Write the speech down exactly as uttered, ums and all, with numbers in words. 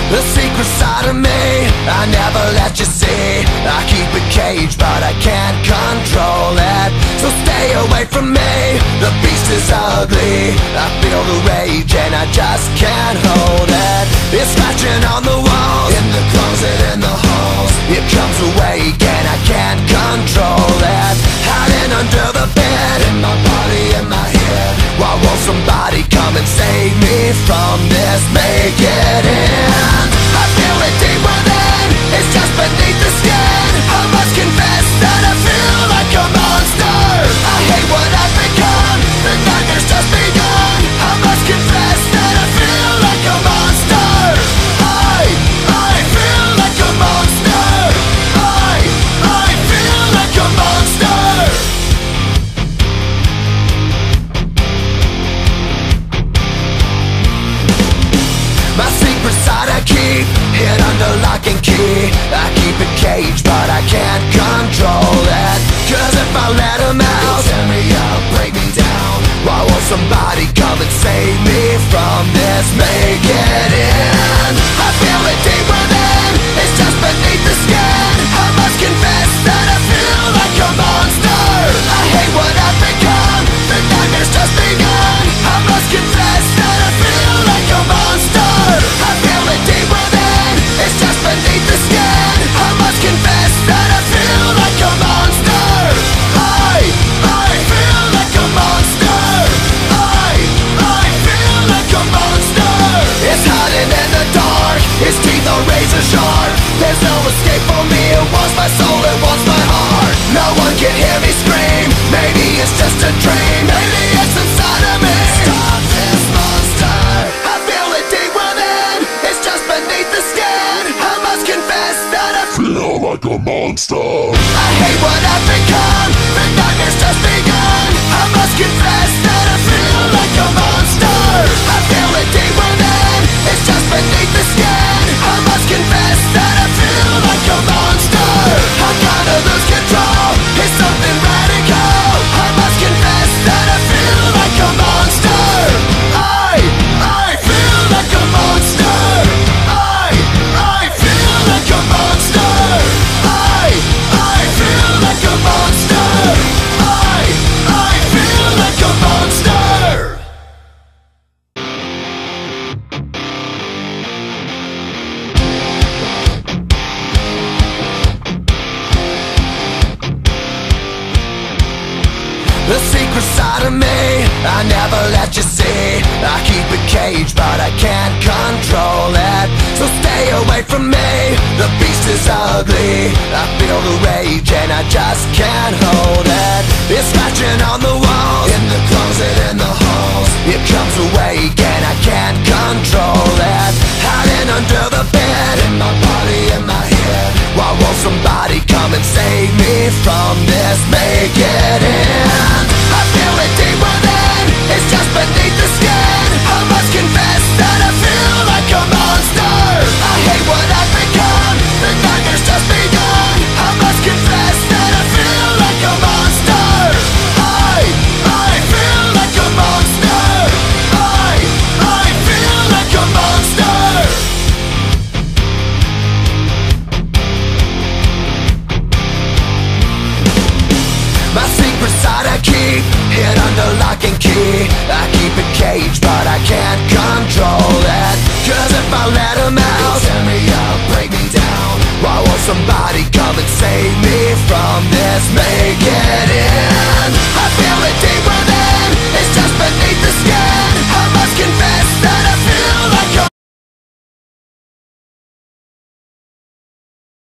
The secret side of me, I never let you see. I keep it caged, but I can't control it. So stay away from me, the beast is ugly. I feel the rage and I just can't hold it. It's scratching on the walls, in the closet, in the halls. It comes awake and I can't control it. Hiding under the bed, in my body, in my head. Why won't somebody come and save me from this? Make it end. I feel it deep within, it's just beneath the skin. I must confess that I feel like a monster. I hate what I've become, the nightmare's just begun. I must confess that I feel like a monster. I, I feel like a monster. I, I feel like a monster. My secret side I keep hid under lock and key. I keep it caged, but I can't control it. Cause if I let him out, he'll tear me up, break me down. Why won't somebody come and save me from this? Make it end. I feel it deep within, it's just beneath the skin. I must confess that I feel like a monster. I hate what I've become, the nightmare's just begun. I must confess that I feel like a monster. I feel it deep within, it's just beneath the skin. I must confess that I feel like a monster. I, I feel like a monster. I, I feel like a monster. It's hiding in the dark, its teeth are razor sharp. There's no escape for me, it wants my soul, it wants my heart. No one can hear me scream, maybe it's just a dream. Maybe it's inside of me. Stop this monster. I feel it deep within, it's just beneath the skin. I must confess that I feel like a monster. I hate what I've become, the nightmare's just begun. I must confess that I feel like a monster. I feel it deep within, it's just beneath the skin. I must confess that I feel like a monster. I gotta lose control, it's something radical. I must confess that I feel like a monster. I, I feel like a monster. I, I feel like a monster. I, I feel like a monster. I, I feel like a monster. The secret side of me, I never let you see. I keep it caged, but I can't control it. So stay away from me, the beast is ugly. I feel the rage and I just can't hold it. It's scratching on the walls, in the closet, in the halls. It comes awake and I can't control it. Hiding under the bed, in my body, in my head. Why won't somebody come and save me from this? Make it end. I feel it deep within, it's just beneath the skin. I must confess that I feel like a monster. I hate what I've become, the nightmare's just begun. I must confess that I feel like a monster. I, I feel like a monster. I, I feel like a monster. My secret side I keep hid under lock and key. I keep it caged, but I can't control it. Cause if I let him out, he'll tear me up, break me down. Why won't somebody come and save me from this? Make it end.